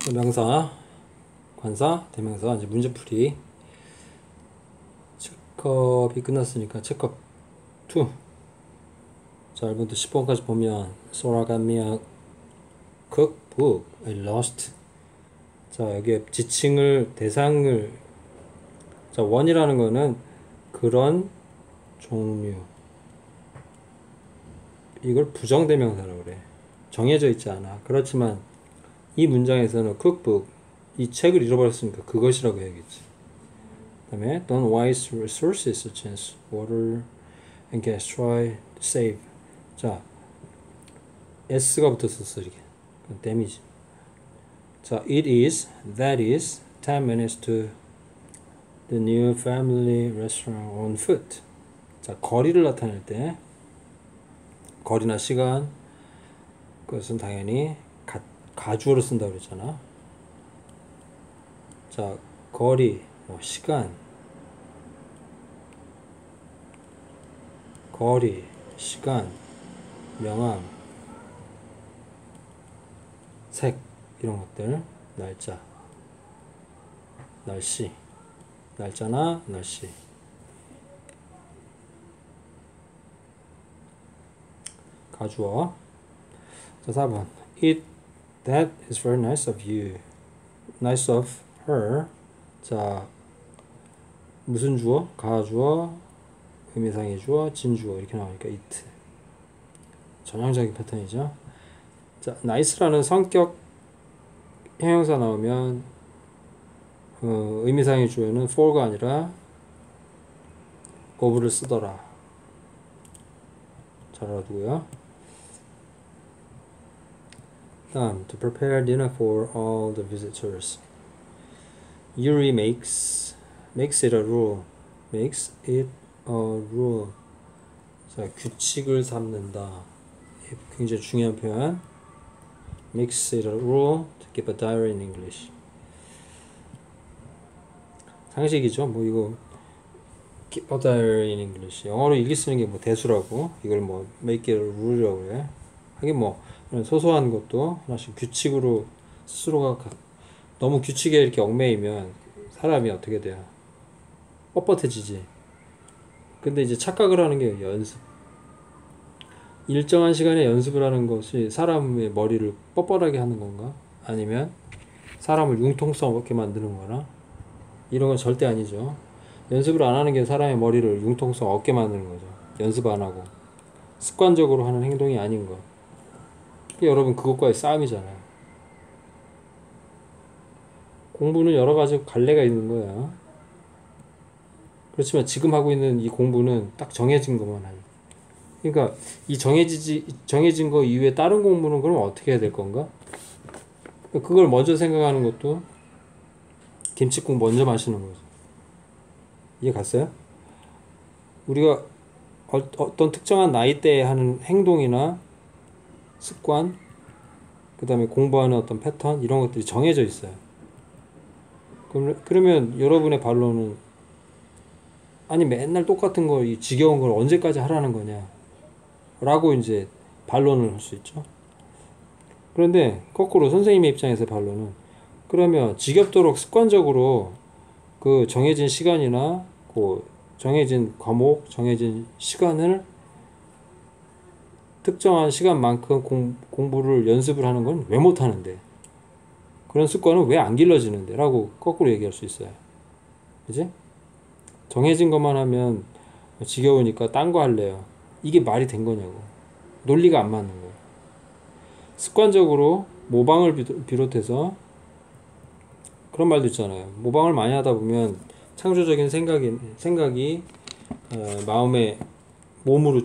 명사, 관사, 대명사. 이제 문제풀이. 체크업이 끝났으니까 체크업 2. 자, 1번부터 10번까지 보면 Sora got me a cookbook. I lost. 자, 여기에 지칭을, 대상을, 자, 원이라는 거는 그런 종류. 이걸 부정대명사라고 그래. 정해져 있지 않아. 그렇지만 이 문장에서는 cookbook, 이 책을 잃어버렸으니까 그것이라고 해야겠지. 그 다음에 don't waste resources such as water and gas. Try to save. 자, s가 붙었었어 이렇게. damage. 자, it is, that is 10 minutes to the new family restaurant on foot. 자, 거리를 나타낼 때 거리나 시간, 그것은 당연히 가주어로 쓴다고 그랬잖아. 자, 거리, 시간, 거리, 시간, 명암, 색, 이런 것들, 날짜, 날씨, 날짜나 날씨. 가주어. 자, 4번. That is very nice of you. Nice of her. 자, 무슨 주어? 가주어, 의미상의 주어, 진주어 이렇게 나오니까 it. 전형적인 패턴이죠. 자, nice라는 성격 형용사 나오면 의미상의 주어는 for가 아니라 of를 쓰더라. 잘 알아두고요. 다음, to prepare dinner for all the visitors. Yuri makes it a rule. Makes it a rule. 자, 규칙을 삼는다. 굉장히 중요한 표현. Makes it a rule to keep a diary in English. 상식이죠. 뭐 이거 keep a diary in English. 영어로 일기 쓰는 게 뭐 대수라고. 이걸 뭐 make it a rule이라고 그래. 하긴 뭐 소소한 것도 하나씩 규칙으로 스스로가 너무 규칙에 이렇게 얽매이면 사람이 어떻게 돼요? 뻣뻣해지지. 근데 이제 착각을 하는 게 연습. 일정한 시간에 연습을 하는 것이 사람의 머리를 뻣뻣하게 하는 건가? 아니면 사람을 융통성 없게 만드는 거나? 이런 건 절대 아니죠. 연습을 안 하는 게 사람의 머리를 융통성 없게 만드는 거죠. 연습 안 하고 습관적으로 하는 행동이 아닌 거. 여러분, 그것과의 싸움이잖아요. 공부는 여러 가지 갈래가 있는 거야. 그렇지만 지금 하고 있는 이 공부는 딱 정해진 것만 하죠. 그러니까 이 정해진 거 이후에 다른 공부는 그럼 어떻게 해야 될 건가? 그걸 먼저 생각하는 것도 김칫국 먼저 마시는 거죠. 이해 갔어요? 우리가 어떤 특정한 나이대에 하는 행동이나 습관, 그 다음에 공부하는 어떤 패턴, 이런 것들이 정해져 있어요. 그러면 여러분의 반론은 아니 맨날 똑같은 거, 이 지겨운 걸 언제까지 하라는 거냐 라고 이제 반론을 할 수 있죠. 그런데 거꾸로 선생님의 입장에서 반론은, 그러면 지겹도록 습관적으로 그 정해진 시간이나 그 정해진 과목, 정해진 시간을 특정한 시간만큼 공부를 연습을 하는 건 왜 못하는데, 그런 습관은 왜 안 길러지는데 라고 거꾸로 얘기할 수 있어요. 그지? 정해진 것만 하면 지겨우니까 딴 거 할래요. 이게 말이 된 거냐고. 논리가 안 맞는 거예요. 습관적으로 모방을 비롯해서 그런 말도 있잖아요. 모방을 많이 하다 보면 창조적인 생각이 마음에, 몸으로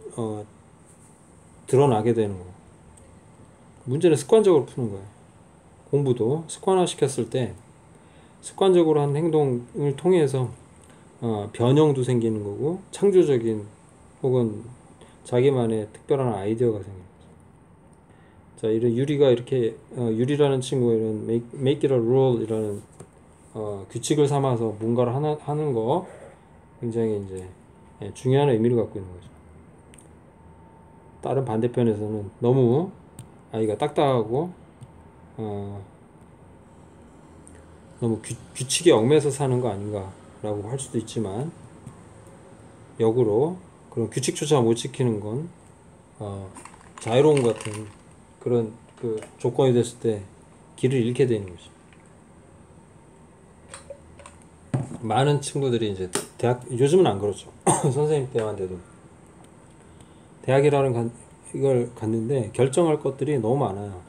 드러나게 되는 거예요. 문제는 습관적으로 푸는 거예요. 공부도 습관화 시켰을 때 습관적으로 한 행동을 통해서 변형도 생기는 거고, 창조적인 혹은 자기만의 특별한 아이디어가 생깁니다. 자, 이런 유리가 이렇게 유리라는 친구가 이런 make it a rule 이라는 규칙을 삼아서 뭔가를 하는 거 굉장히 이제 중요한 의미를 갖고 있는 거죠. 다른 반대편에서는 너무 아이가 딱딱하고 너무 규칙에 얽매여서 사는 거 아닌가 라고 할 수도 있지만, 역으로 그런 규칙조차 못 지키는 건 자유로움 같은 그런 그 조건이 됐을 때 길을 잃게 되는 거죠. 많은 친구들이 이제 대학, 요즘은 안 그렇죠. 선생님 때만 돼도 대학이라는 이걸 갔는데 결정할 것들이 너무 많아요.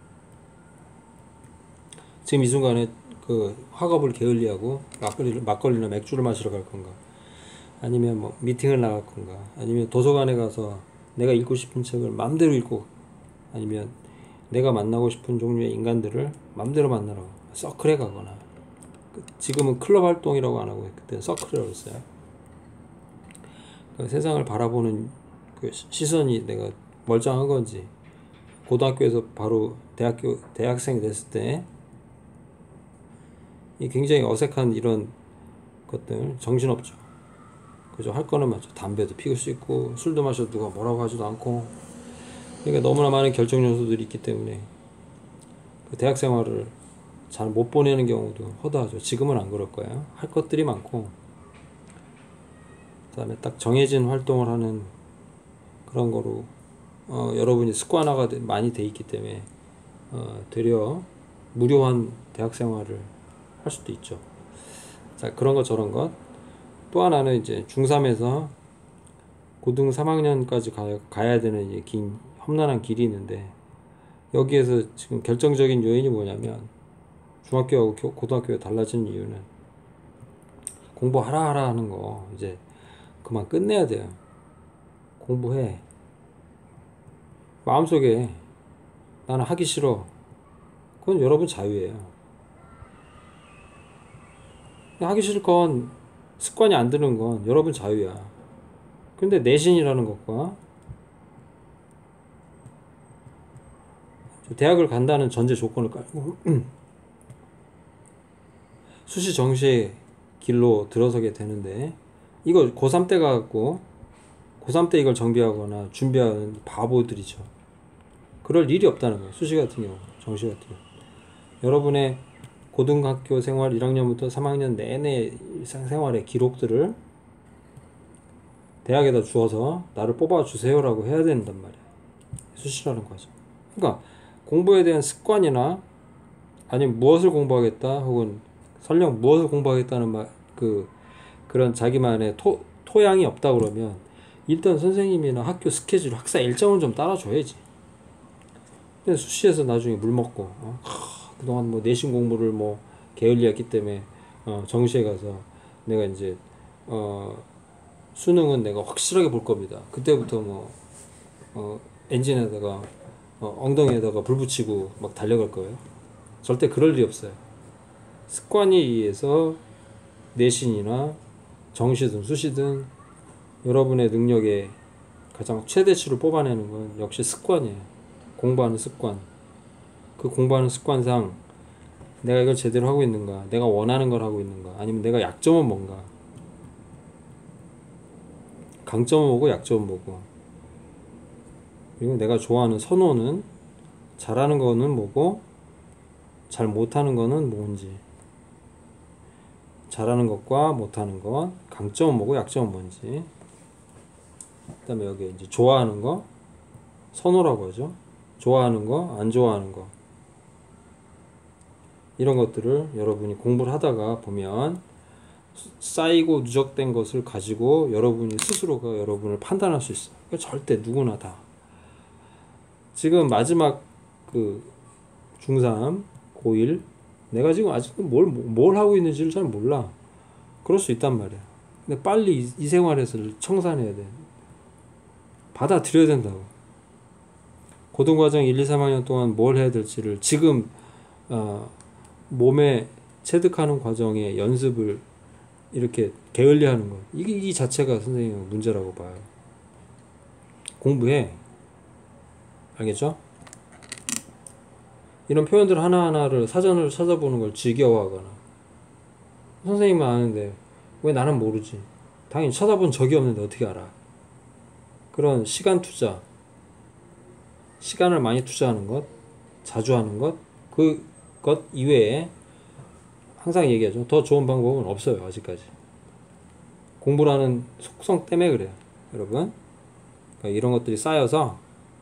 지금 이 순간에 그 학업을 게을리하고 막걸리나 맥주를 마시러 갈 건가, 아니면 뭐 미팅을 나갈 건가, 아니면 도서관에 가서 내가 읽고 싶은 책을 마음대로 읽고, 아니면 내가 만나고 싶은 종류의 인간들을 마음대로 만나러 서클에 가거나, 지금은 클럽 활동이라고 안 하고 그때는 서클이라고 했어요. 그 세상을 바라보는 그 시선이 내가 멀쩡한 건지, 고등학교에서 바로 대학생이 됐을 때 이 굉장히 어색한 이런 것들 정신없죠. 그죠? 할 거는 맞죠. 담배도 피울 수 있고 술도 마셔도 누가 뭐라고 하지도 않고. 그러니까 너무나 많은 결정 요소들이 있기 때문에 그 대학 생활을 잘 못 보내는 경우도 허다하죠. 지금은 안 그럴 거예요. 할 것들이 많고, 그 다음에 딱 정해진 활동을 하는 그런 거로 여러분이 습관화가 많이 돼 있기 때문에 되려 무료한 대학 생활을 할 수도 있죠. 자, 그런 것 저런 것. 또 하나는 이제 중3에서 고등 3학년까지 가야 되는 이제 긴 험난한 길이 있는데, 여기에서 지금 결정적인 요인이 뭐냐면, 중학교하고 고등학교가 달라진 이유는 공부하라 하는 거 이제 그만 끝내야 돼요. 공부해. 마음속에 나는 하기 싫어. 그건 여러분 자유예요. 하기 싫을 건, 습관이 안 드는 건 여러분 자유야. 근데 내신이라는 것과 대학을 간다는 전제 조건을 깔고 수시 정시의 길로 들어서게 되는데, 이거 고3 때 가갖고 고3 때 이걸 정비하거나 준비하는 바보들이죠. 그럴 일이 없다는 거예요. 수시 같은 경우, 정시 같은 경우. 여러분의 고등학교 생활 1학년부터 3학년 내내 생활의 기록들을 대학에다 주어서 나를 뽑아주세요 라고 해야 된단 말이에요. 수시라는 과정. 그러니까 공부에 대한 습관이나, 아니면 무엇을 공부하겠다, 혹은 설령 무엇을 공부하겠다는 그런 자기만의 토양이 없다 그러면 일단 선생님이나 학교 스케줄, 학사 일정을 좀 따라줘야지. 근데 수시에서 나중에 물 먹고 그동안 뭐 내신 공부를 뭐 게을리했기 때문에 정시에 가서 내가 이제 수능은 내가 확실하게 볼 겁니다. 그때부터 엔진에다가 엉덩이에다가 불 붙이고 막 달려갈 거예요. 절대 그럴 일이 없어요. 습관에 의해서 내신이나 정시든 수시든 여러분의 능력의 가장 최대치를 뽑아내는 건 역시 습관이에요. 공부하는 습관. 그 공부하는 습관상 내가 이걸 제대로 하고 있는가, 내가 원하는 걸 하고 있는가, 아니면 내가 약점은 뭔가, 강점은 뭐고 약점은 뭐고, 그리고 내가 좋아하는 선호는, 잘하는 거는 뭐고 잘 못하는 거는 뭔지, 잘하는 것과 못하는 것, 강점은 뭐고 약점은 뭔지, 그 다음에 여기 이제 좋아하는 거, 선호라고 하죠. 좋아하는 거, 안 좋아하는 거, 이런 것들을 여러분이 공부를 하다가 보면 쌓이고 누적된 것을 가지고 여러분이 스스로가 여러분을 판단할 수 있어요. 절대 누구나 다. 지금 마지막 그 중3, 고1, 내가 지금 아직도 뭘 하고 있는지를 잘 몰라. 그럴 수 있단 말이야. 근데 빨리 이 생활에서 청산해야 돼. 받아들여야 된다고. 고등과정 1, 2, 3학년 동안 뭘 해야 될지를 지금 몸에 체득하는 과정의 연습을 이렇게 게을리하는 것, 이 자체가 선생님은 문제라고 봐요. 공부해. 알겠죠? 이런 표현들 하나하나를 사전을 찾아보는 걸 지겨워하거나, 선생님은 아는데 왜 나는 모르지? 당연히 찾아본 적이 없는데 어떻게 알아? 그런 시간 투자, 시간을 많이 투자하는 것, 자주 하는 것, 그것 이외에 항상 얘기하죠. 더 좋은 방법은 없어요. 아직까지. 공부라는 속성 때문에 그래요. 여러분. 그러니까 이런 것들이 쌓여서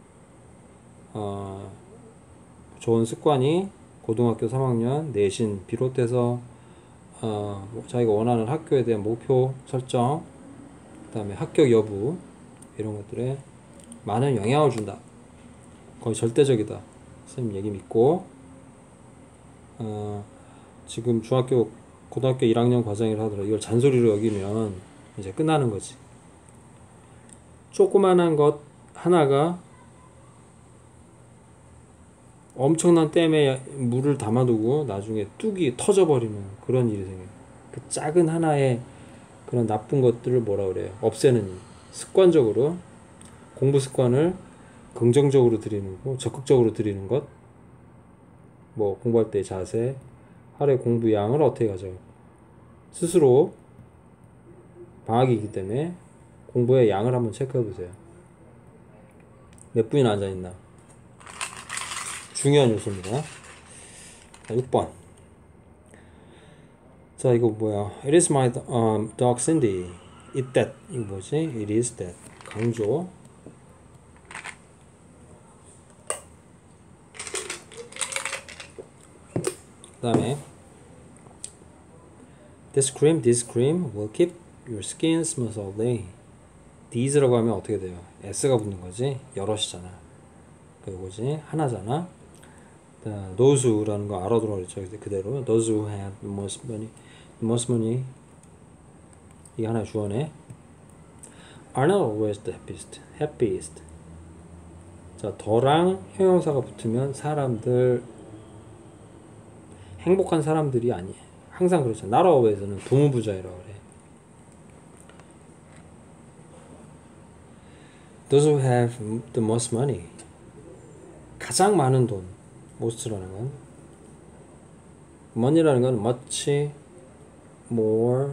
좋은 습관이 고등학교 3학년 내신 비롯해서 자기가 원하는 학교에 대한 목표 설정, 그 다음에 합격 여부 이런 것들에 많은 영향을 준다. 거의 절대적이다. 선생님 얘기 믿고 지금 중학교 고등학교 1학년 과정이라 하더라도 이걸 잔소리로 여기면 이제 끝나는 거지. 조그만한 것 하나가 엄청난 댐에 물을 담아두고 나중에 뚝이 터져버리는 그런 일이 생겨요. 그 작은 하나의 그런 나쁜 것들을 뭐라 그래요? 없애는 일. 습관적으로 공부 습관을 긍정적으로 들이는 거, 적극적으로 들이는 것, 뭐 공부할 때 자세, 하루에 공부 양을 어떻게 가져가. 스스로 방학이기 때문에 공부의 양을 한번 체크해 보세요. 몇 분이나 앉아 있나? 중요한 요소입니다. 자, 6번. 자, 이거 뭐야? It is my dog Cindy. It that. 이거 뭐지? It is that. 강조. 그 다음에 this cream will keep your skin smooth all day. these라고 하면 어떻게 돼요? s가 붙는 거지. 여럿이잖아. 그거지. 하나잖아. those who라는 거 알아들어 그랬죠. 그대로 those who have the most money 이게 하나의 주어네. are not always the happiest. 자, 더랑 형용사가 붙으면 사람들 행복한 사람들이 아니에요. 항상 그렇죠. not always는 부무부자이라고 그래. those who have the most money. 가장 많은 돈. most라는 건 money라는 건 much more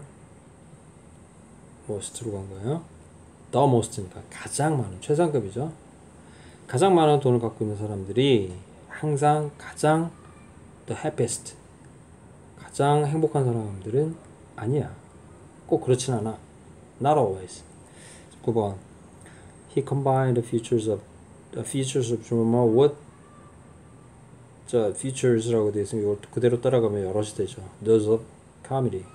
most로 간 거예요. the most니까 가장 많은 최상급이죠. 가장 많은 돈을 갖고 있는 사람들이 항상 가장 the happiest 가장 행복한 사람들은 아니야. 꼭 그렇진 않아. not always. 9번 he combined the features of drama with 자, features라고 되어 있으면 이걸 그대로 따라가면 여럿이 되죠. those of comedy.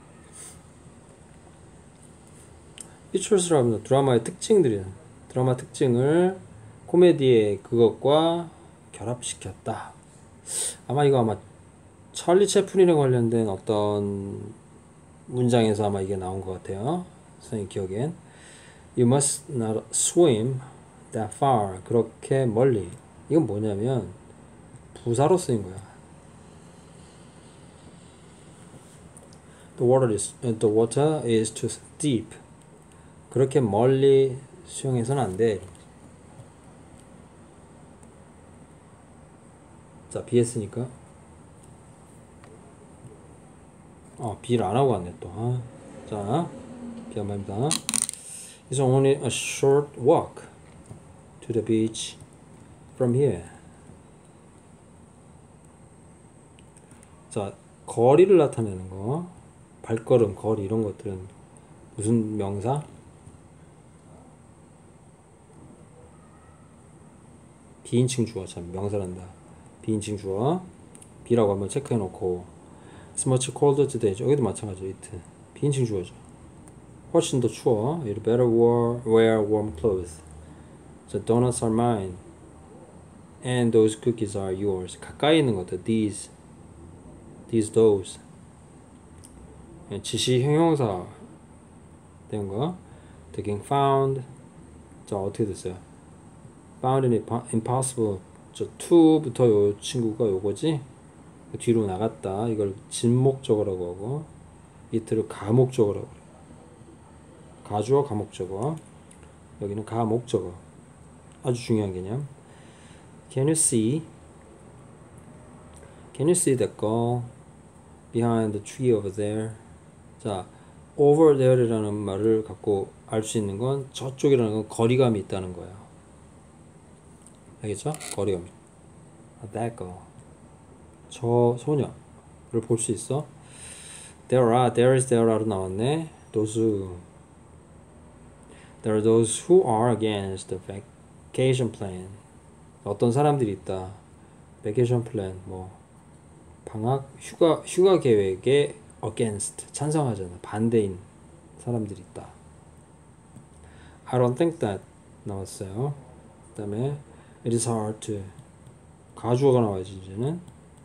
features라고 하면 드라마의 특징들이야. 드라마 특징을 코미디의 그것과 결합시켰다. 아마 찰리 채플린에 관련된 어떤 문장에서 아마 이게 나온 것 같아요. 선생님 기억엔 You must not swim that far. 그렇게 멀리. 이건 뭐냐면 부사로 쓰인 거야. The water is too deep. 그렇게 멀리 수영해서는 안 돼. 자, BS니까. B를 안 하고 왔네 또. 자, B 한 번입니다. It's only a short walk to the beach from here. 자, 거리를 나타내는 거, 발걸음, 거리 이런 것들은 무슨 명사? 비인칭 주어. 참 명사란다. 비인칭 주어. B라고 한번 체크해 놓고 It's much colder today. 여기도 마찬가지죠. it. 비인칭 주어죠. 훨씬 더 추워. You better wear warm clothes. The donuts are mine. And those cookies are yours. 가까이 있는 것들. These, those. 지시 형용사 된 거. Taking found. 자, 어떻게 됐어요? Found it impossible. 저 to부터 요 친구가 요거지. 뒤로 나갔다. 이걸 진목적어라고 하고 it를 가목적어라고 그래. 가주어 가목적어. 여기는 가목적어. 아주 중요한 개념. Can you see the girl behind the tree over there? 자, over there이라는 말을 갖고 알 수 있는 건 저쪽이라는 건 거리감이 있다는 거예요. 알겠죠? 거리감. That girl. 저 소녀를 볼 수 있어. there is, there are로 나왔네. those who, there are those who are against the vacation plan. 어떤 사람들이 있다. vacation plan, 뭐 방학, 휴가 계획에 against, 찬성하잖아. 반대인 사람들이 있다. I don't think that 나왔어요. 그 다음에 it is hard to, 가주어가 나와야지 이제는.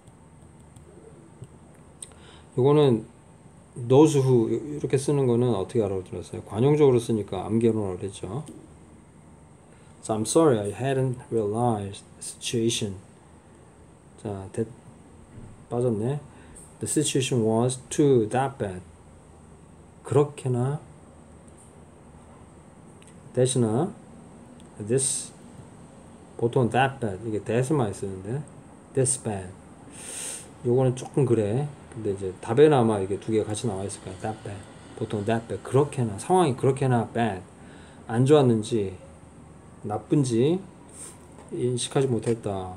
요거는 those who 이렇게 쓰는 거는 어떻게 알아들었어요? 관용적으로 쓰니까 암기하라고 그랬죠. So I'm sorry, I hadn't realized the situation. 자, 빠졌네. The situation was too that bad. 그렇게나 that이나 this, 보통 that bad, 이게 that을 많이 쓰는데 this bad, 요거는 조금 그래. 근데 이제 답에는 아마 이게 두 개가 같이 나와 있을 거야. that bad, 보통 that bad, 그렇게나, 상황이 그렇게나 bad, 안 좋았는지 나쁜지 인식하지 못했다.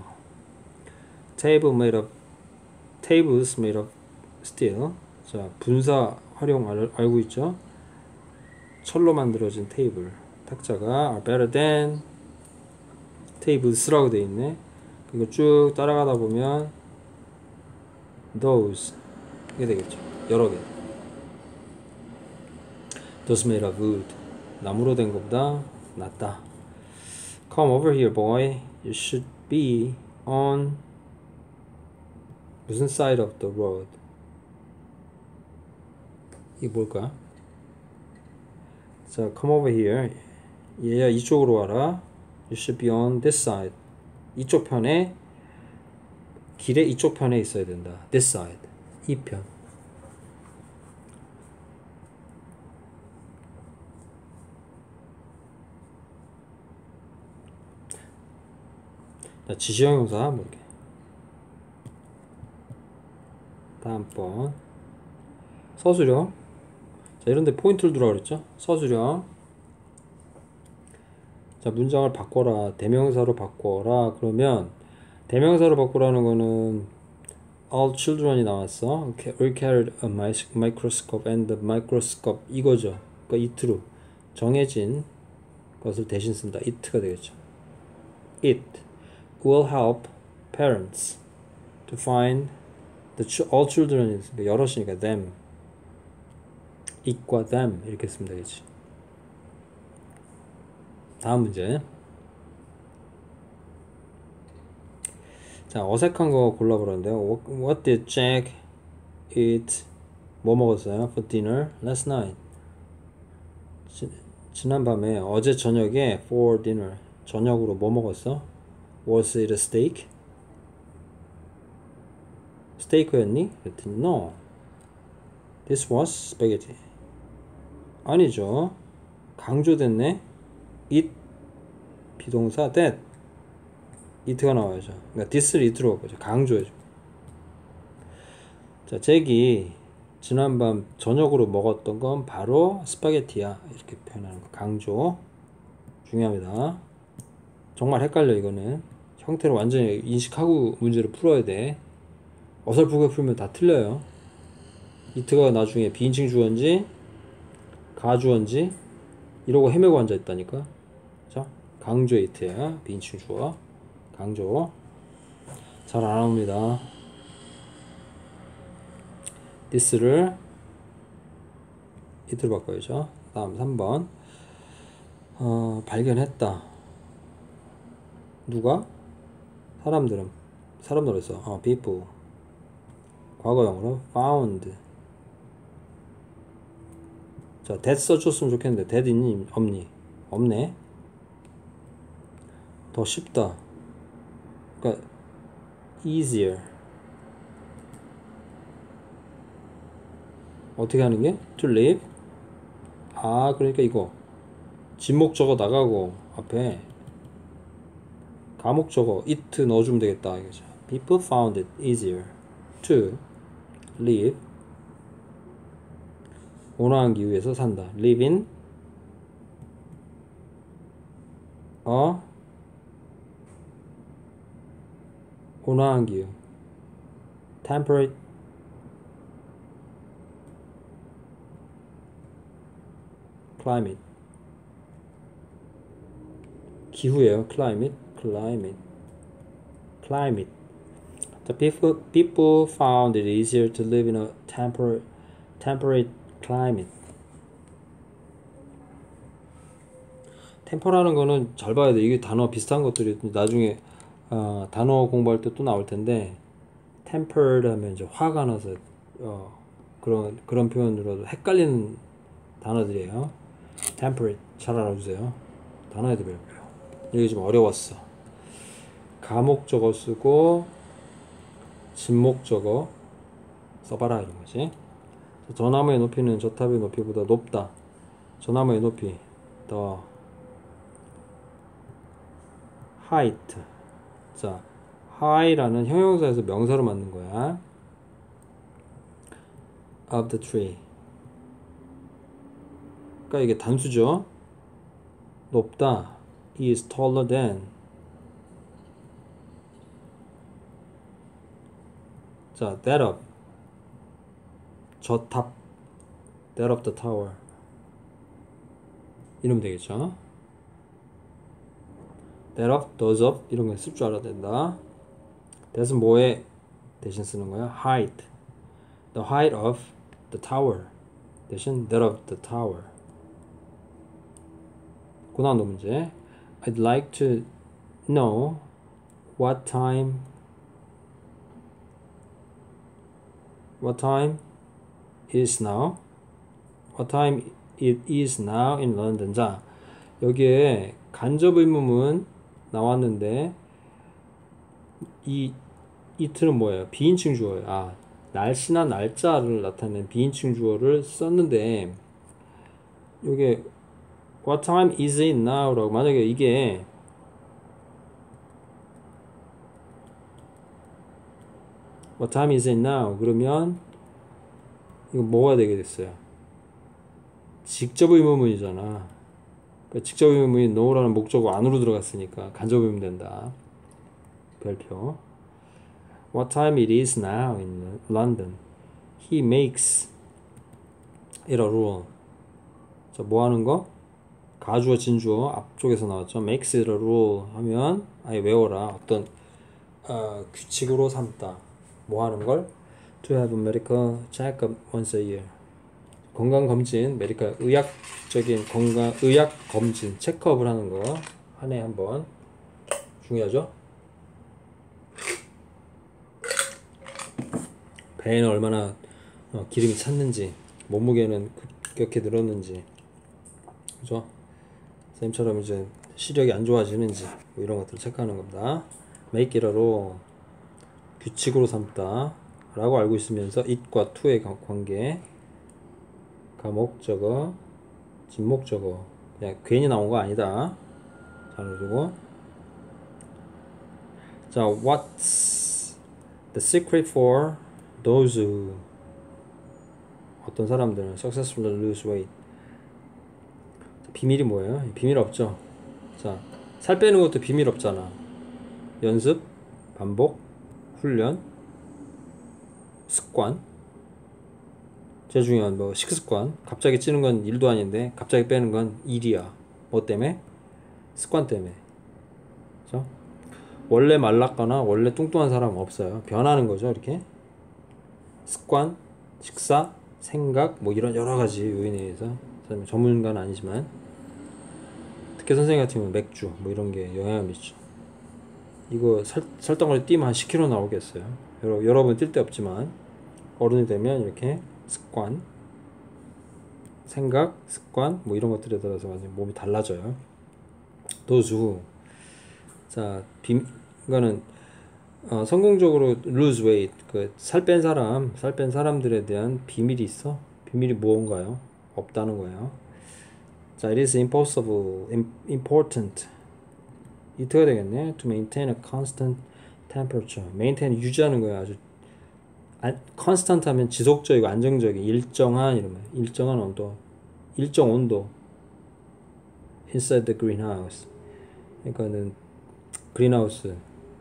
tables made of steel. 자, 분사 활용 알고 있죠? 철로 만들어진 테이블, 탁자가 are better than tables라고 돼 있네. 이거 쭉 따라가다 보면 those 이게 되겠죠. 여러 개. those made of wood, 나무로 된 것보다 낫다. Come over here, boy. You should be on 무슨 side of the road? 이게 뭘까? 자, come over here. 얘야 이쪽으로 와라. You should be on this side. 이쪽 편에, 길의 이쪽 편에 있어야 된다. This side. 이 편. 자, 지시형 형사 볼게. 다음번 서술형. 자, 이런데 포인트를 두라 그랬죠? 서술형. 자, 문장을 바꿔라. 대명사로 바꿔라. 그러면 대명사로 바꾸라는 거는 all children이 나왔어. We carried a microscope and the microscope 이거죠. 그러니까 it로 정해진 것을 대신 쓴다. it가 되겠죠. It will help parents to find all children, 여럿이니까 them, it과 them 이렇게 쓰면 되겠지. 다음 문제. 자, 어색한 거 골라보라는데요. What did Jack eat? 뭐 먹었어요? For dinner last night. 지난 밤에, 어제 저녁에 for dinner, 저녁으로 뭐 먹었어? Was it a steak? 스테이크였니? 그랬더니 no. This was spaghetti. 아니죠. 강조됐네. it 비동사 that it가 나와야죠. 그러니까 this를 it로 바꿔죠. 강조해줘. 자, 잭이 지난밤 저녁으로 먹었던 건 바로 스파게티야. 이렇게 표현하는 거. 강조. 중요합니다. 정말 헷갈려 이거는. 형태를 완전히 인식하고 문제를 풀어야 돼. 어설프게 풀면 다 틀려요. it가 나중에 비인칭 주어인지 가주어인지 이러고 헤매고 앉아있다니까. 자, 강조 it야. 비인칭 주어. 강조. 잘 안나옵니다. this를 it로 바꿔야죠. 다음 3번. 발견했다. 누가? 사람들로 했어. people. 과거형으로 found. 자, that 써줬으면 좋겠는데 that 있니? 없니? 없네. 더 쉽다. 그러니까 easier. 어떻게 하는 게? to live. 그러니까 이거 진목적어 나가고 앞에 가목적어 it 넣어주면 되겠다 이거죠. People found it easier to live. 온화한 기후에서 산다. live in 온화한 기후. temperate climate. 기후예요. climate. The people found it easier to live in a temperate climate. 템퍼라는 거는 잘 봐야 돼. 이게 단어 비슷한 것들이 나중에 단어 공부할 때 또 나올 텐데, tempered 하면 이제 화가 나서 그런 표현으로도 헷갈리는 단어들이에요. temperate 잘 알아주세요. 단어에도 배울게요. 이게 좀 어려웠어. 가목적어 쓰고 진목적어 써봐라 이런 거지. 저 나무의 높이는 저 탑의 높이보다 높다. 저 나무의 높이 the height. 자, high라는 형용사에서 명사로 만든 거야. of the tree. 그러니까 이게 단수죠. 높다. is taller than. 자, that of. 저 탑. that of the tower. 이러면 되겠죠. that of, those of 이런 거 쓸 줄 알아야 된다. that은 뭐에 대신 쓰는 거야? height. the height of the tower 대신 that of the tower. 고난도 문제. I'd like to know what time is now. What time it is now in London. 자, 여기에 간접 의문문 나왔는데 이 it는 뭐예요? 비인칭 주어예요. 날씨나 날짜를 나타내는 비인칭 주어를 썼는데 이게 What time is it now? 라고 만약에 이게 What time is it now? 그러면 이거 뭐가 되게 됐어요? 직접 의문문이잖아. 그러니까 직접 의문문이 no라는 목적어 안으로 들어갔으니까 간접 의문 된다. 별표. What time it is now in London? He makes it a rule. 자, 뭐 하는 거? 가주어 진주어 앞쪽에서 나왔죠. makes it a rule 하면 아예 외워라. 어떤 규칙으로 삼다. 뭐 하는 걸? To have a medical checkup once a year. 건강검진, 메디컬 의학적인 의학검진 체크업을 하는 거 한 해에 한 번 중요하죠. 배에는 얼마나 기름이 찼는지, 몸무게는 급격히 늘었는지, 그죠? 선생님처럼 이제 시력이 안 좋아지는지 뭐 이런 것들을 체크하는 겁니다. make it a rule, 규칙으로 삼다 라고 알고 있으면서 it과 to의 관계, 가목적어, 진목적어 그냥 괜히 나온 거 아니다. 잘 알아두고. 자, what's the secret for those who 어떤 사람들은 successfully lose weight. 비밀이 뭐예요? 비밀 없죠. 자, 살 빼는 것도 비밀 없잖아. 연습, 반복, 훈련, 습관. 제일 중요한 뭐 식습관. 갑자기 찌는 건 일도 아닌데 갑자기 빼는 건 일이야. 뭐 때문에? 습관 때문에. 그렇죠? 원래 말랐거나 원래 뚱뚱한 사람은 없어요. 변하는 거죠, 이렇게. 습관, 식사, 생각, 뭐 이런 여러 가지 요인에 의해서. 전문가는 아니지만 특히 선생님 같은 경우는 맥주 뭐 이런 게 영향을 미치죠. 이거 설덩어리 뛰면 한 10kg 나오겠어요. 여러분 뛸 데 없지만 어른이 되면 이렇게 습관, 생각, 습관 뭐 이런 것들에 따라서 완전 몸이 달라져요. 도수. 자, 이거는 성공적으로 lose weight, 그 살 뺀 사람들에 대한 비밀이 있어? 비밀이 무언가요? 없다는 거예요. 자, it is important. 이트가 되겠네. To maintain a constant temperature. maintain 유지하는 거야. 아주 constant 하면 지속적이고 안정적인, 일정한 이러면 일정한 온도, 일정 온도. inside the greenhouse. 그러니까는 greenhouse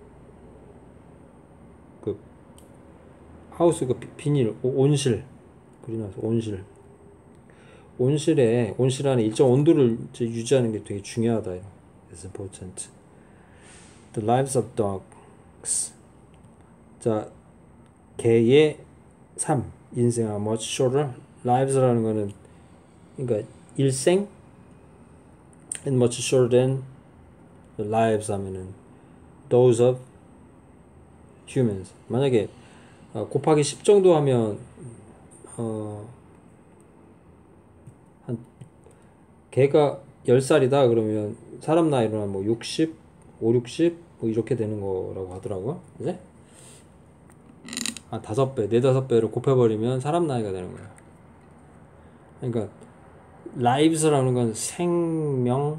그 하우스 그 비닐 온실, greenhouse 온실. 온실 안에 일정 온도를 이제 유지하는 게 되게 중요하다. It's important. The lives of dogs. 자, 개의 삶, 인생 are much shorter. lives라는 거는 그러니까 일생 and much shorter than the lives 하면은 those of humans. 만약에 곱하기 10 정도 하면 한 개가 10살이다 그러면 사람 나이로는 뭐 60, 5, 60 뭐 이렇게 되는 거라고 하더라고요. 이제 한 5배, 4, 5배로 곱해버리면 사람 나이가 되는 거예요. 그러니까 lives라는 건 생명,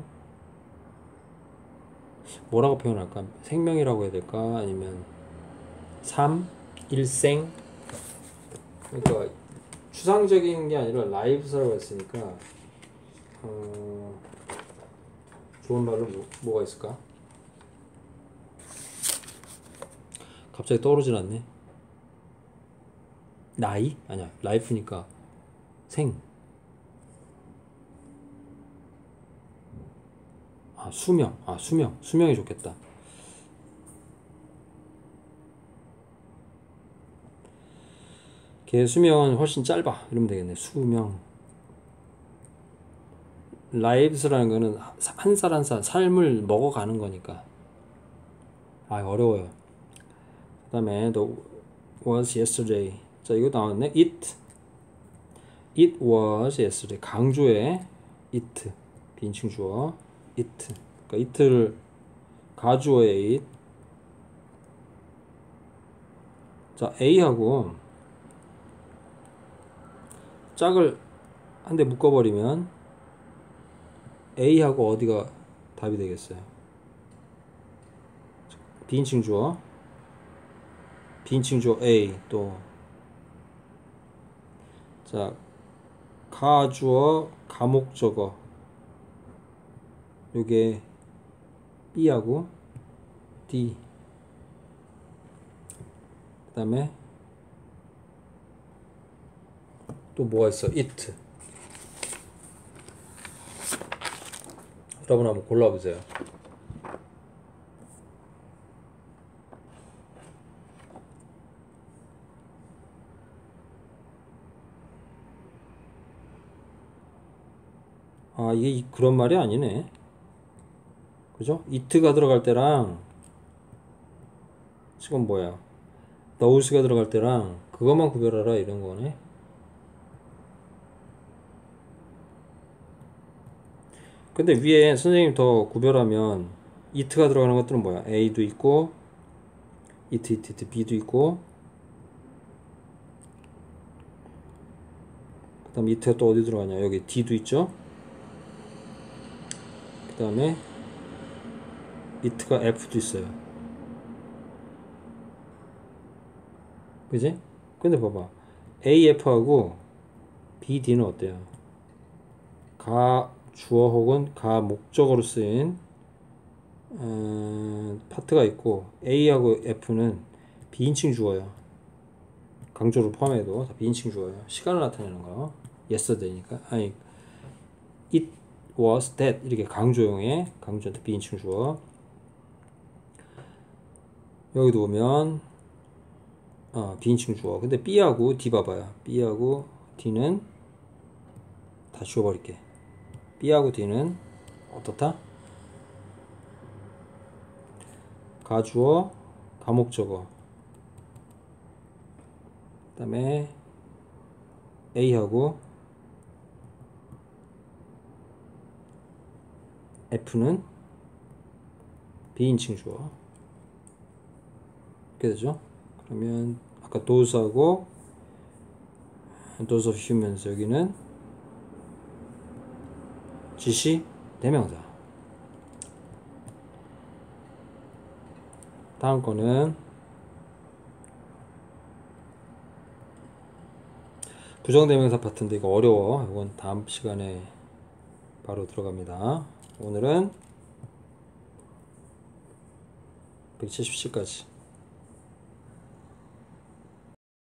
뭐라고 표현할까? 생명이라고 해야 될까? 아니면 삶, 일생. 그러니까 추상적인 게 아니라 lives라고 했으니까 좋은 말로 뭐가 있을까? 갑자기 떠오르진 않네. 나이? 아니야. life니까 생. 수명. 수명이 좋겠다. 걔 수명은 훨씬 짧아. 이러면 되겠네. 수명. lives라는 거는 한 살 한 살 삶을 먹어가는 거니까. 어려워요. 그 다음에 the was yesterday. 자, 이거 나왔네. it was yesterday. 강조에 it. 비인칭 주어 it. 그러니까 it를 가주어에 it. 자, A하고 짝을 한 대 묶어버리면 A하고 어디가 답이 되겠어요? 비인칭 주어 A. 또 자, 가주어 가목적어 요게 B하고 D. 그 다음에 또 뭐가 있어? it. 여러분 한번 골라보세요. 이게 그런 말이 아니네. 그죠? it가 들어갈 때랑 지금 뭐야? those가 들어갈 때랑 그것만 구별하라 이런 거네. 근데 위에 선생님 더 구별하면 it가 들어가는 것들은 뭐야? A도 있고 it, B도 있고 그 다음 it가 또 어디 들어가냐? 여기 D도 있죠? 그 다음에 it가 F도 있어요. 그지? 근데 봐봐. A, F하고 B, D는 어때요? 가 주어 혹은 가 목적어로 쓰인 파트가 있고 A하고 F는 비인칭 주어야. 강조를 포함해도 다 비인칭 주어야. 시간을 나타내는 거. yesterday니까. 아니 it was that 이렇게 강조형의 강조한테 비인칭 주어. 여기도 보면 비인칭 주어. 근데 B하고 D 봐봐요. B하고 D는 다 지워버릴게. B하고 D는 어떻다? 가주어, 가목적어. 그 다음에 A하고 F는 비인칭 주어. 이렇게 되죠? 그러면 아까 those하고 those of humans 여기는 지시 대명사. 다음 거는 부정대명사 파트인데 이거 어려워. 이건 다음 시간에 바로 들어갑니다. 오늘은 177까지